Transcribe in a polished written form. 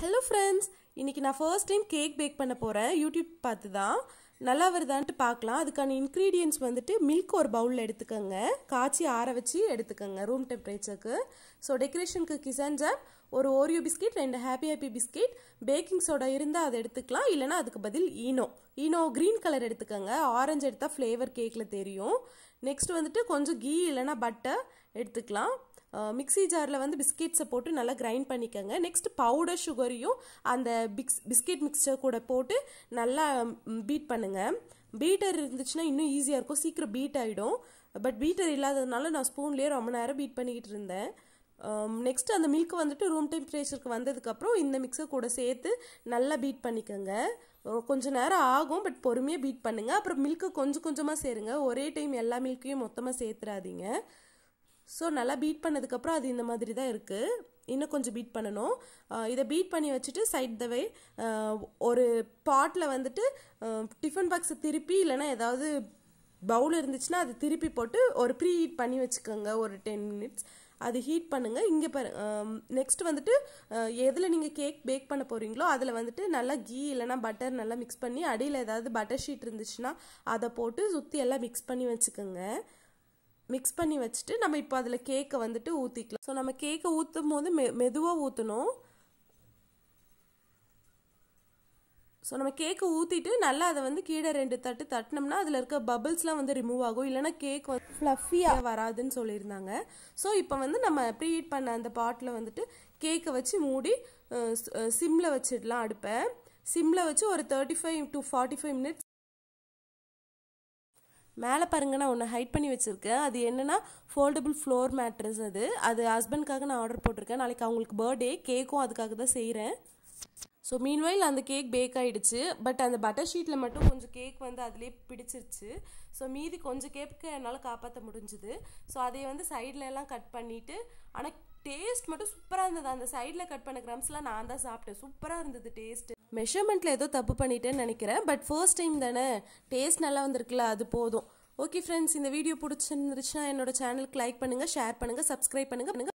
Hello friends, இன்னைக்கு நான் first time cake bake பண்ண போறேன். YouTube பார்த்து தான். நல்லா வருதான்ட்டு பார்க்கலாம். அதுக்கான ingredients வந்துட்டு milk ஒரு பவுல்ல எடுத்துக்கங்க. காய்ச்சி ஆற வச்சு எடுத்துக்கங்க room temperatureக்கு. So decorationக்கு கிசான்ஜாம், ஒரு Oreo biscuit, ரெண்டு happy biscuit, baking soda இருந்தா அதை எடுத்துக்கலாம். இல்லனா அதுக்கு பதில் ஈனோ green color எடுத்துக்கங்க. ஆரஞ்சு எடுத்தா flavor cakeல தெரியும். Next வந்துட்டு கொஞ்சம் ghee இல்லனா butter எடுத்துக்கலாம். மிக்ஸி ஜாரில் வந்து பிஸ்கெட்ஸை போட்டு நல்லா கிரைண்ட் பண்ணிக்கோங்க. நெக்ஸ்ட் பவுடர் சுகரையும் அந்த பிஸ்கெட் மிக்சர் கூட போட்டு நல்லா பீட் பண்ணுங்கள். பீட்டர் இருந்துச்சுன்னா இன்னும் ஈஸியாக இருக்கும், சீக்கிரம் பீட் ஆகிடும். பட் பீட்டர் இல்லாததுனால நான் ஸ்பூன்லேயே ரொம்ப நேரம் பீட் பண்ணிக்கிட்டு இருந்தேன். நெக்ஸ்ட் அந்த மில்க் வந்துட்டு ரூம் டெம்பரேச்சருக்கு வந்ததுக்கப்புறம் இந்த மிக்சர் கூட சேர்த்து நல்லா பீட் பண்ணிக்கோங்க. கொஞ்சம் நேரம் ஆகும், பட் பொறுமையாக பீட் பண்ணுங்கள். அப்புறம் மில்க்கு கொஞ்சம் கொஞ்சமாக சேருங்க, ஒரே டைம் எல்லா மில்க்கையும் மொத்தமாக சேர்த்துறாதீங்க. ஸோ நல்லா பீட் பண்ணதுக்கப்புறம் அது இந்த மாதிரி தான் இருக்குது. இன்னும் கொஞ்சம் பீட் பண்ணணும். இதை பீட் பண்ணி வச்சுட்டு சைட் த வே ஒரு பாட்டில் வந்துட்டு டிஃபன் பாக்ஸை திருப்பி இல்லைனா ஏதாவது பவுல் இருந்துச்சுன்னா அது திருப்பி போட்டு ஒரு ப்ரீ ஹீட் பண்ணி வச்சுக்கோங்க ஒரு 10 minutes. அது ஹீட் பண்ணுங்கள். இங்கே நெக்ஸ்ட் வந்துட்டு எதில் நீங்கள் கேக் பேக் பண்ண போகிறீங்களோ அதில் வந்துட்டு நல்லா கீ இல்லைனா பட்டர் நல்லா மிக்ஸ் பண்ணி அடியில் ஏதாவது பட்டர் ஷீட் இருந்துச்சுன்னா அதை போட்டு சுற்றி எல்லாம் மிக்ஸ் பண்ணி வச்சுக்கோங்க. மிக்ஸ் பண்ணி வச்சுட்டு நம்ம இப்போ அதில் கேக்கை வந்துட்டு ஊற்றிக்கலாம். ஸோ நம்ம கேக்கை ஊற்றும் போது மெதுவாக ஊற்றணும். ஸோ நம்ம கேக்கை ஊற்றிட்டு நல்லா அதை வந்து கீழே 2 தட்டு தட்டினோம்னா அதில் இருக்க பபிள்ஸ்லாம் வந்து ரிமூவ் ஆகும். இல்லைனா கேக் வந்து ஃப்ளஃபியாக வராதுன்னு சொல்லியிருந்தாங்க. ஸோ இப்போ வந்து நம்ம ப்ரீஹீட் பண்ண அந்த பாட்டில் வந்துட்டு கேக்கை வச்சு மூடி சிம்மில் வச்சிடலாம். அடுப்பை சிம்மில் வச்சு ஒரு 35 to 45 minutes. மேலே பாருங்க, நான் ஒன்று ஹைட் பண்ணி வச்சுருக்கேன். அது என்னென்னா ஃபோல்டபுள் ஃப்ளோர் மேட்ரஸ். அது ஹஸ்பண்ட்காக நான் ஆர்டர் போட்டிருக்கேன். நாளைக்கு அவங்களுக்கு பர்த்டே, கேக்கும் அதுக்காக தான் செய்கிறேன். ஸோ மீன்வைல் அந்த கேக் பேக் ஆகிடுச்சு. பட் அந்த பட்டர் ஷீட்டில் மட்டும் கொஞ்சம் கேக் வந்து அதிலே பிடிச்சிருச்சு. ஸோ மீதி கொஞ்சம் கேக்கு என்னால் காப்பாற்ற முடிஞ்சுது. ஸோ அதை வந்து சைடில் எல்லாம் கட் பண்ணிவிட்டு, ஆனால் டேஸ்ட் மட்டும் சூப்பராக இருந்தது. அந்த சைடில் கட் பண்ண கிரம்ஸ்லாம் நான் தான் சாப்பிட்டேன். சூப்பராக இருந்தது டேஸ்ட்டு. மெஷர்மெண்ட்டில் ஏதோ தப்பு பண்ணிட்டேன்னு நினைக்கிறேன். பட் ஃபர்ஸ்ட் டைம் தானே, டேஸ்ட் நல்லா வந்திருக்குல்ல, அது போதும். ஓகே ஃப்ரெண்ட்ஸ், இந்த வீடியோ பிடிச்சிருந்துருச்சுன்னா என்னோட சேனலுக்கு லைக் பண்ணுங்கள், ஷேர் பண்ணுங்கள், சப்ஸ்கிரைப் பண்ணுங்கள்.